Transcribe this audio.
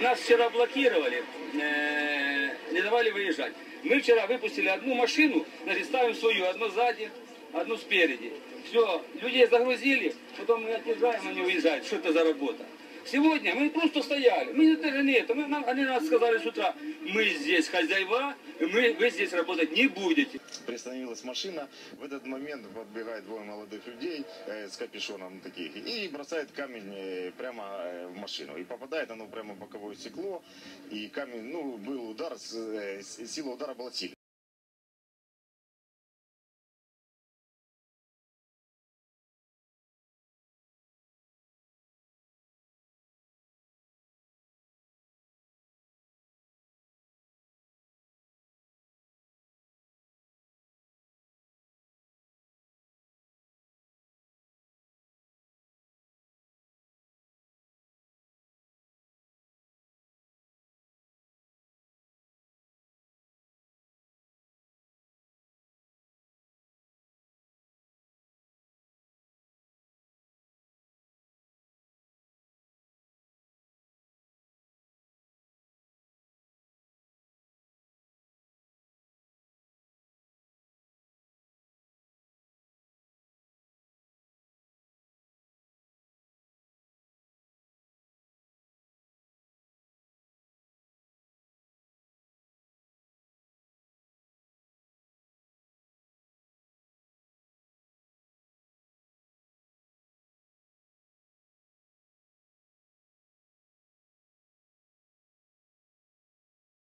Нас вчера блокировали, не давали выезжать. Мы вчера выпустили одну машину, значит, ставим свою, одну сзади, одну спереди. Все, людей загрузили, потом мы отъезжаем, они уезжают. Что это за работа? Сегодня мы просто стояли, мы даже не это, они нас сказали с утра, мы здесь хозяева, вы здесь работать не будете. Приостановилась машина, в этот момент подбегает двое молодых людей с капюшоном таких и бросает камень прямо в машину. И попадает оно прямо в боковое стекло, и камень, был удар, сила удара была сильная.